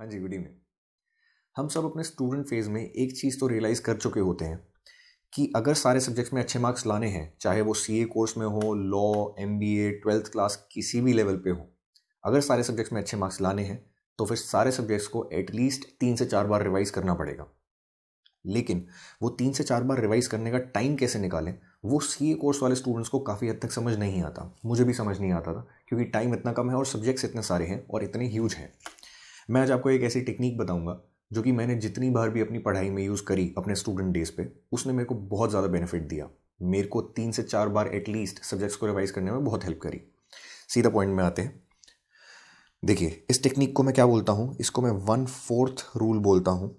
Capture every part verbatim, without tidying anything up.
जी good evening. हम सब अपने स्टूडेंट फेज में एक चीज़ तो रियलाइज़ कर चुके होते हैं कि अगर सारे सब्जेक्ट्स में अच्छे मार्क्स लाने हैं, चाहे वो सी ए कोर्स में हो, law, M B A, twelfth class किसी भी लेवल पे हो, अगर सारे सब्जेक्ट्स में अच्छे मार्क्स लाने हैं तो फिर सारे सब्जेक्ट्स को एटलीस्ट तीन से चार बार रिवाइज करना पड़ेगा। लेकिन वो तीन से चार बार रिवाइज करने का टाइम कैसे निकालें, वो सी ए कोर्स वाले स्टूडेंट्स को काफ़ी हद तक समझ नहीं आता। मुझे भी समझ नहीं आता था क्योंकि टाइम इतना कम है और सब्जेक्ट्स इतने सारे हैं और इतने ह्यूज हैं। मैं आज आपको एक ऐसी टेक्निक बताऊंगा जो कि मैंने जितनी बार भी अपनी पढ़ाई में यूज़ करी अपने स्टूडेंट डेज पे, उसने मेरे को बहुत ज़्यादा बेनिफिट दिया। मेरे को तीन से चार बार एटलीस्ट सब्जेक्ट्स को रिवाइज करने में बहुत हेल्प करी। सीधा पॉइंट में आते हैं। देखिए, इस टेक्निक को मैं क्या बोलता हूँ, इसको मैं वन फोर्थ रूल बोलता हूँ।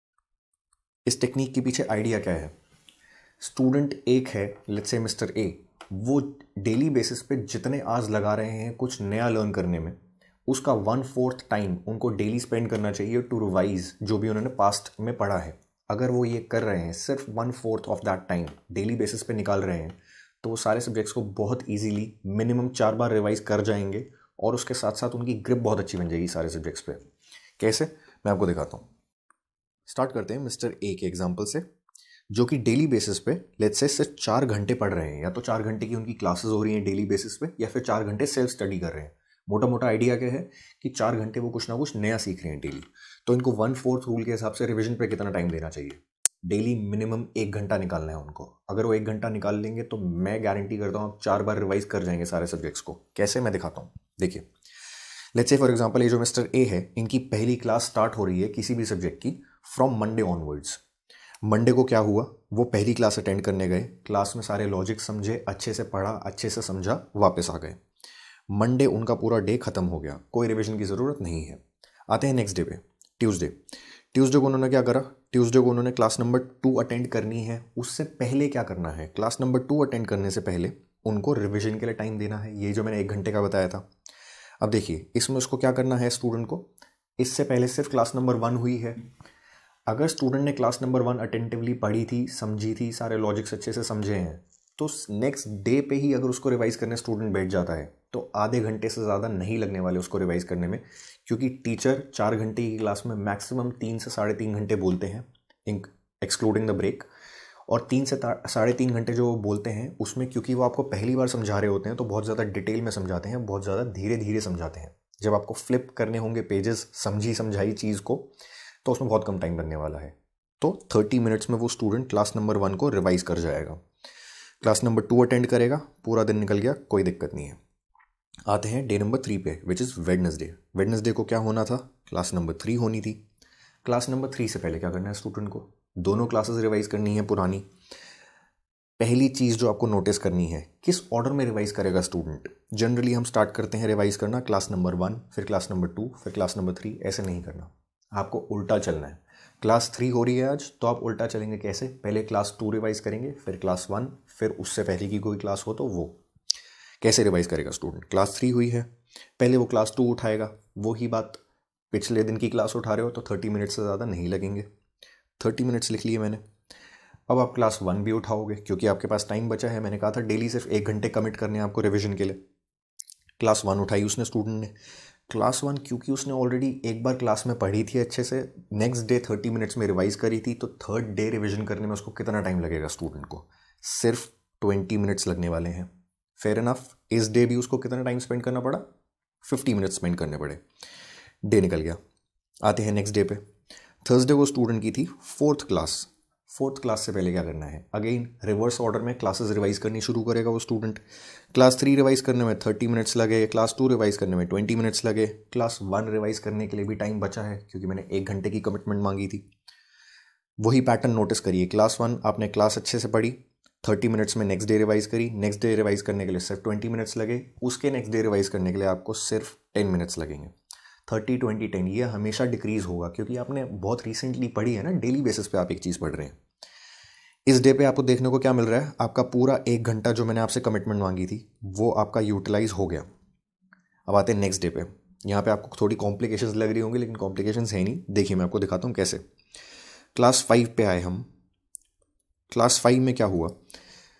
इस टेक्निक के पीछे आइडिया क्या है? स्टूडेंट एक है, लेट्स से मिस्टर ए, वो डेली बेसिस पे जितने आवर्स लगा रहे हैं कुछ नया लर्न करने में, उसका वन फोर्थ टाइम उनको डेली स्पेंड करना चाहिए टू रिवाइज जो भी उन्होंने पास्ट में पढ़ा है। अगर वो ये कर रहे हैं, सिर्फ one fourth of that time daily basis पे निकाल रहे हैं, तो वो सारे सब्जेक्ट्स को बहुत ईजीली मिनिमम चार बार रिवाइज कर जाएंगे और उसके साथ साथ उनकी ग्रिप बहुत अच्छी बन जाएगी सारे सब्जेक्ट्स पे। कैसे, मैं आपको दिखाता हूँ। स्टार्ट करते हैं मिस्टर ए के एग्जाम्पल से, जो कि डेली बेसिस पे लेट्स से सिर्फ चार घंटे पढ़ रहे हैं। या तो चार घंटे की उनकी क्लासेस हो रही हैं डेली बेसिस पे, या फिर चार घंटे सेल्फ स्टडी कर रहे हैं। मोटा मोटा आइडिया क्या है कि चार घंटे वो कुछ ना कुछ नया सीख रहे हैं डेली। तो इनको वन फोर्थ रूल के हिसाब से रिवीजन पे कितना टाइम देना चाहिए? डेली मिनिमम एक घंटा निकालना है उनको। अगर वो एक घंटा निकाल लेंगे तो मैं गारंटी करता हूँ आप चार बार रिवाइज कर जाएंगे सारे सब्जेक्ट्स को। कैसे, मैं दिखाता हूँ। देखिए, लेट्स से फॉर एग्जांपल ये जो मिस्टर ए है, इनकी पहली क्लास स्टार्ट हो रही है किसी भी सब्जेक्ट की फ्रॉम मंडे ऑनवर्ड्स। मंडे को क्या हुआ, वो पहली क्लास अटेंड करने गए, क्लास में सारे लॉजिक समझे, अच्छे से पढ़ा, अच्छे से समझा, वापस आ गए। मंडे उनका पूरा डे खत्म हो गया, कोई रिवीजन की ज़रूरत नहीं है। आते हैं नेक्स्ट डे पे, ट्यूसडे। ट्यूसडे को उन्होंने क्या करा? ट्यूसडे को उन्होंने क्लास नंबर टू अटेंड करनी है। उससे पहले क्या करना है? क्लास नंबर टू अटेंड करने से पहले उनको रिवीजन के लिए टाइम देना है, ये जो मैंने एक घंटे का बताया था। अब देखिए, इसमें उसको क्या करना है स्टूडेंट को, इससे पहले सिर्फ क्लास नंबर वन हुई है। अगर स्टूडेंट ने क्लास नंबर वन अटेंटिवली पढ़ी थी, समझी थी, सारे लॉजिक्स अच्छे से समझे हैं, तो नेक्स्ट डे पे ही अगर उसको रिवाइज करने स्टूडेंट बैठ जाता है तो आधे घंटे से ज़्यादा नहीं लगने वाले उसको रिवाइज करने में। क्योंकि टीचर चार घंटे की क्लास में मैक्सिमम तीन से साढ़े तीन घंटे बोलते हैं, एक्सक्लूडिंग द ब्रेक। और तीन से साढ़े तीन घंटे जो वो बोलते हैं उसमें, क्योंकि वो आपको पहली बार समझा रहे होते हैं तो बहुत ज़्यादा डिटेल में समझाते हैं, बहुत ज़्यादा धीरे धीरे समझाते हैं। जब आपको फ्लिप करने होंगे पेजेस समझी समझाई चीज़ को, तो उसमें बहुत कम टाइम लगने वाला है। तो थर्टी मिनट्स में वो स्टूडेंट क्लास नंबर वन को रिवाइज कर जाएगा। क्लास नंबर टू अटेंड करेगा, पूरा दिन निकल गया, कोई दिक्कत नहीं है। आते हैं डे नंबर थ्री पे, विच इज़ वेडनेसडे। वेडनेसडे को क्या होना था? क्लास नंबर थ्री होनी थी। क्लास नंबर थ्री से पहले क्या करना है स्टूडेंट को? दोनों क्लासेस रिवाइज करनी है पुरानी। पहली चीज़ जो आपको नोटिस करनी है, किस ऑर्डर में रिवाइज करेगा स्टूडेंट। जनरली हम स्टार्ट करते हैं रिवाइज करना क्लास नंबर वन, फिर क्लास नंबर टू, फिर क्लास नंबर थ्री। ऐसे नहीं करना, आपको उल्टा चलना है। क्लास थ्री हो रही है आज, तो आप उल्टा चलेंगे। कैसे? पहले क्लास टू रिवाइज करेंगे, फिर क्लास वन, फिर उससे पहले की कोई क्लास हो तो वो। कैसे रिवाइज करेगा स्टूडेंट? क्लास थ्री हुई है, पहले वो क्लास टू उठाएगा। वो ही बात, पिछले दिन की क्लास उठा रहे हो तो थर्टी मिनट्स से ज़्यादा नहीं लगेंगे। थर्टी मिनट्स लिख लिए मैंने। अब आप क्लास वन भी उठाओगे क्योंकि आपके पास टाइम बचा है। मैंने कहा था डेली सिर्फ एक घंटे कमिट करने हैं आपको रिविजन के लिए। क्लास वन उठाई उसने स्टूडेंट ने। क्लास वन क्योंकि उसने ऑलरेडी एक बार क्लास में पढ़ी थी अच्छे से, नेक्स्ट डे थर्टी मिनट्स में रिवाइज करी थी, तो थर्ड डे रिवीजन करने में उसको कितना टाइम लगेगा स्टूडेंट को? सिर्फ ट्वेंटी मिनट्स लगने वाले हैं। Fair enough. इस डे भी उसको कितना टाइम स्पेंड करना पड़ा? फिफ्टी मिनट्स स्पेंड करने पड़े। डे निकल गया। आते हैं नेक्स्ट डे पे। थर्सडे को स्टूडेंट की थी फोर्थ क्लास। फोर्थ क्लास से पहले क्या करना है? अगेन रिवर्स ऑर्डर में क्लासेस रिवाइज करनी शुरू करेगा वो स्टूडेंट। क्लास थ्री रिवाइज करने में थर्टी मिनट्स लगे, क्लास टू रिवाइज करने में ट्वेंटी मिनट्स लगे, क्लास वन रिवाइज करने के लिए भी टाइम बचा है क्योंकि मैंने एक घंटे की कमिटमेंट मांगी थी। वही पैटर्न नोटिस करिए। क्लास वन आपने क्लास अच्छे से पढ़ी, थर्टी मिनट्स में नेक्स्ट डे रिवाइज करी, नेक्स्ट डे रिवाइज करने के लिए सिर्फ ट्वेंटी मिनट्स लगे, उसके नेक्स्ट डे रिवाइज करने के लिए आपको सिर्फ टेन मिनट्स लगेंगे। थर्टी ट्वेंटी टेन ये हमेशा डिक्रीज होगा क्योंकि आपने बहुत रिसेंटली पढ़ी है ना, डेली बेसिस पे आप एक चीज़ पढ़ रहे हैं। इस डे पे आपको देखने को क्या मिल रहा है? आपका पूरा एक घंटा जो मैंने आपसे कमिटमेंट मांगी थी वो आपका यूटिलाइज हो गया। अब आते हैं नेक्स्ट डे पे। यहाँ पे आपको थोड़ी कॉम्प्लिकेशंस लग रही होंगी, लेकिन कॉम्प्लिकेशंस है नहीं। देखिए, मैं आपको दिखाता हूँ कैसे। क्लास फाइव पे आए हम। क्लास फाइव में क्या हुआ?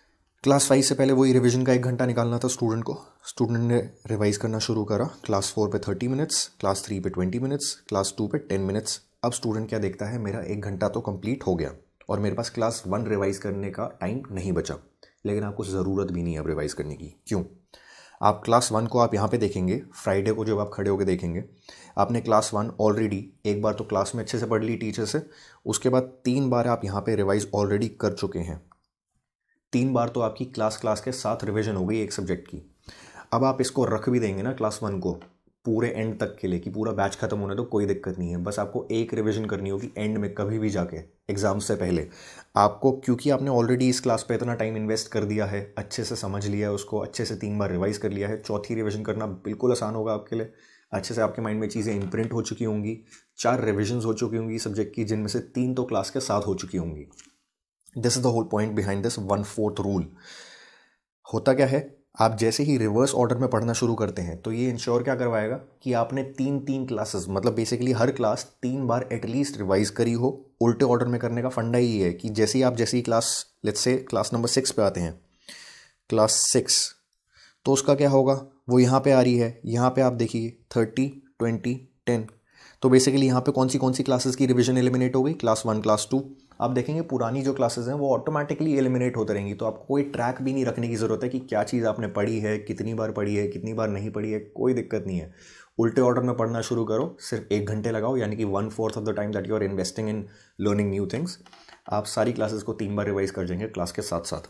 क्लास फाइव से पहले वही रिवीजन का एक घंटा निकालना था स्टूडेंट को। स्टूडेंट ने रिवाइज करना शुरू करा। क्लास फोर पे थर्टी मिनट्स, क्लास थ्री पे ट्वेंटी मिनट्स, क्लास टू पे टेन मिनट्स। अब स्टूडेंट क्या देखता है, मेरा एक घंटा तो कंप्लीट हो गया और मेरे पास क्लास वन रिवाइज करने का टाइम नहीं बचा। लेकिन आपको ज़रूरत भी नहीं है अब रिवाइज करने की। क्यों? आप क्लास वन को आप यहाँ पे देखेंगे, फ्राइडे को जब आप खड़े होकर देखेंगे, आपने क्लास वन ऑलरेडी एक बार तो क्लास में अच्छे से पढ़ ली टीचर से, उसके बाद तीन बार आप यहाँ पे रिवाइज ऑलरेडी कर चुके हैं। तीन बार तो आपकी क्लास क्लास के साथ रिवीजन हो गई एक सब्जेक्ट की। अब आप इसको रख भी देंगे ना क्लास वन को पूरे एंड तक के लिए कि पूरा बैच खत्म होने तो कोई दिक्कत नहीं है, बस आपको एक रिवीजन करनी होगी एंड में कभी भी जाके एग्जाम से पहले आपको, क्योंकि आपने ऑलरेडी इस क्लास पे इतना टाइम इन्वेस्ट कर दिया है, अच्छे से समझ लिया है उसको, अच्छे से तीन बार रिवाइज कर लिया है। चौथी रिवीजन करना बिल्कुल आसान होगा आपके लिए। अच्छे से आपके माइंड में चीज़ें इम्प्रिंट हो चुकी होंगी। चार रिविजन हो चुकी होंगी सब्जेक्ट की, जिनमें से तीन तो क्लास के साथ हो चुकी होंगी। This is the whole point behind this one fourth rule. होता क्या है, आप जैसे ही रिवर्स ऑर्डर में पढ़ना शुरू करते हैं तो ये इंश्योर क्या करवाएगा कि आपने तीन तीन क्लासेस, मतलब बेसिकली हर क्लास तीन बार एटलीस्ट रिवाइज करी हो। उल्टे ऑर्डर में करने का फंडा ही है कि जैसे ही आप जैसी class, let's say class number six पे आते हैं, क्लास सिक्स, तो उसका क्या होगा, वो यहाँ पे आ रही है। यहाँ पे आप देखिए थर्टी ट्वेंटी टेन, तो बेसिकली यहाँ पे कौन सी कौन सी क्लासेस की रिवीजन एलिमिनेट हो गई, क्लास वन क्लास टू। आप देखेंगे पुरानी जो क्लासेस हैं वो ऑटोमेटिकली एलिमिनेट होते रहेंगी, तो आपको कोई ट्रैक भी नहीं रखने की ज़रूरत है कि क्या चीज़ आपने पढ़ी है, कितनी बार पढ़ी है, कितनी बार नहीं पढ़ी है, कोई दिक्कत नहीं है। उल्टे ऑर्डर में पढ़ना शुरू करो, सिर्फ एक घंटे लगाओ, यानी कि one fourth of the time that you are investing in learning new things, आप सारी क्लासेस को तीन बार रिवाइज कर जाएंगे क्लास के साथ साथ।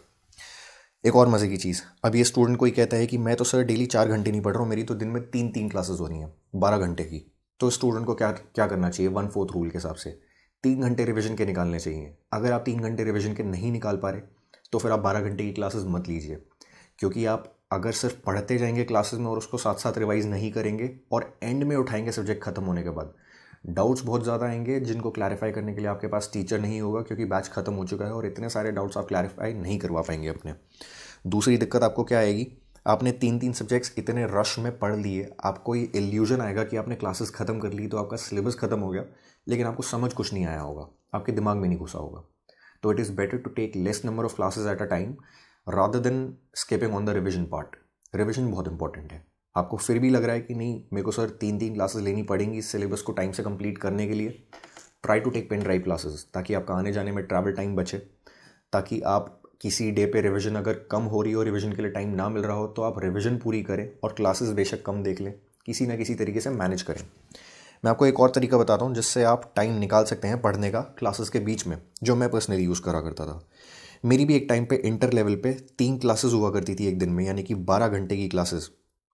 एक और मज़े की चीज़, अब ये स्टूडेंट कोई कहता है कि मैं तो सर डेली चार घंटे नहीं पढ़ रहा हूँ, मेरी तो दिन में तीन तीन क्लासेस हो रही हैं बारह घंटे की। तो स्टूडेंट को क्या क्या करना चाहिए, वन फोर्थ रूल के हिसाब से तीन घंटे रिवीजन के निकालने चाहिए। अगर आप तीन घंटे रिवीजन के नहीं निकाल पा रहे तो फिर आप बारह घंटे की क्लासेस मत लीजिए, क्योंकि आप अगर सिर्फ पढ़ते जाएंगे क्लासेस में और उसको साथ साथ रिवाइज नहीं करेंगे और एंड में उठाएंगे सब्जेक्ट खत्म होने के बाद, डाउट्स बहुत ज़्यादा आएंगे जिनको क्लैरिफाई करने के लिए आपके पास टीचर नहीं होगा, क्योंकि बैच खत्म हो चुका है और इतने सारे डाउट्स आप क्लैरिफाई नहीं करवा पाएंगे अपने। दूसरी दिक्कत आपको क्या आएगी, आपने तीन तीन सब्जेक्ट्स इतने रश में पढ़ लिए, आपको ये इल्यूजन आएगा कि आपने क्लासेस खत्म कर ली तो आपका सिलेबस खत्म हो गया, लेकिन आपको समझ कुछ नहीं आया होगा, आपके दिमाग में नहीं घुसा होगा। तो it is better to take less number of classes at a time rather than skipping on the revision part. Revision बहुत इंपॉर्टेंट है। आपको फिर भी लग रहा है कि नहीं मेरे को सर तीन तीन क्लासेस लेनी पड़ेंगी इस सिलेबस को टाइम से कंप्लीट करने के लिए, try to take pen drive classes, ताकि आपका आने जाने में ट्रैवल टाइम बचे, ताकि आप किसी डे पे रिवीजन अगर कम हो रही हो, रिवीजन के लिए टाइम ना मिल रहा हो, तो आप रिवीजन पूरी करें और क्लासेस बेशक कम देख लें, किसी ना किसी तरीके से मैनेज करें। मैं आपको एक और तरीका बताता हूँ जिससे आप टाइम निकाल सकते हैं पढ़ने का क्लासेस के बीच में, जो मैं पर्सनली यूज़ करा करता था। मेरी भी एक टाइम पे इंटर लेवल पे तीन क्लासेस हुआ करती थी एक दिन में, यानी कि बारह घंटे की क्लासेस।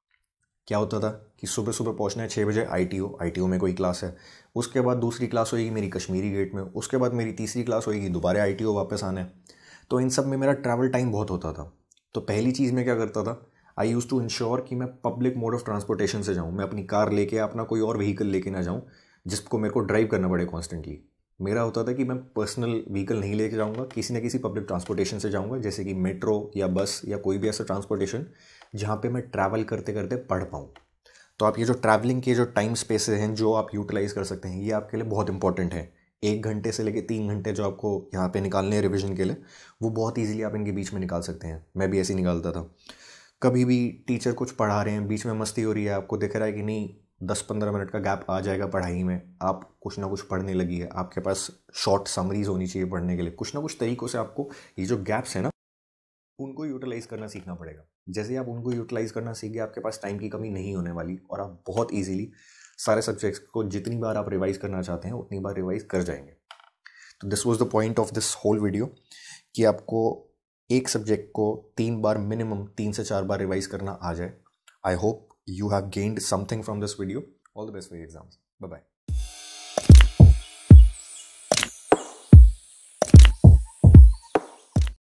क्या होता था कि सुबह सुबह पहुंचना है छः बजे I T O, I T O में कोई क्लास है, उसके बाद दूसरी क्लास होएगी मेरी कश्मीरी गेट में, उसके बाद मेरी तीसरी क्लास होएगी, दोबारा आई टी ओ वापस आना है। तो इन सब में मेरा ट्रैवल टाइम बहुत होता था। तो पहली चीज़ मैं क्या करता था, आई यूज़ टू इंश्योर कि मैं पब्लिक मोड ऑफ ट्रांसपोर्टेशन से जाऊँ, मैं अपनी कार लेके अपना कोई और व्हीकल लेके ना जाऊँ जिसको मेरे को ड्राइव करना पड़े कॉन्स्टेंटली। मेरा होता था कि मैं पर्सनल व्हीकल नहीं लेके जाऊँगा, किसी न किसी पब्लिक ट्रांसपोर्टेशन से जाऊँगा, जैसे कि मेट्रो या बस या कोई भी ऐसा ट्रांसपोर्टेशन जहाँ पे मैं ट्रैवल करते करते पढ़ पाऊँ। तो आप ये जो ट्रैवलिंग के जो टाइम स्पेसेस हैं जो आप यूटिलाइज़ कर सकते हैं, ये आपके लिए बहुत इंपॉर्टेंट है। एक घंटे से लेकर तीन घंटे जो आपको यहाँ पे निकालने हैं रिवीजन के लिए, वो बहुत इजीली आप इनके बीच में निकाल सकते हैं। मैं भी ऐसे ही निकालता था। कभी भी टीचर कुछ पढ़ा रहे हैं, बीच में मस्ती हो रही है, आपको दिख रहा है कि नहीं दस पंद्रह मिनट का गैप आ जाएगा पढ़ाई में, आप कुछ ना कुछ पढ़ने लगी है, आपके पास शॉर्ट समरीज होनी चाहिए पढ़ने के लिए, कुछ ना कुछ तरीक़ों से आपको ये जो गैप्स है ना उनको यूटिलाइज़ करना सीखना पड़ेगा। जैसे आप उनको यूटिलाइज़ करना सीख गए, आपके पास टाइम की कमी नहीं होने वाली और आप बहुत ईजिली सारे सब्जेक्ट्स को जितनी बार आप रिवाइज़ करना चाहते हैं उतनी बार रिवाइज़ कर जाएंगे। तो this was the point of this whole video कि आपको एक सब्जेक्ट को तीन बार मिनिमम तीन से चार बार रिवाइज़ करना आ जाए। I hope you have gained something from this video. All the best for your exams. Bye bye.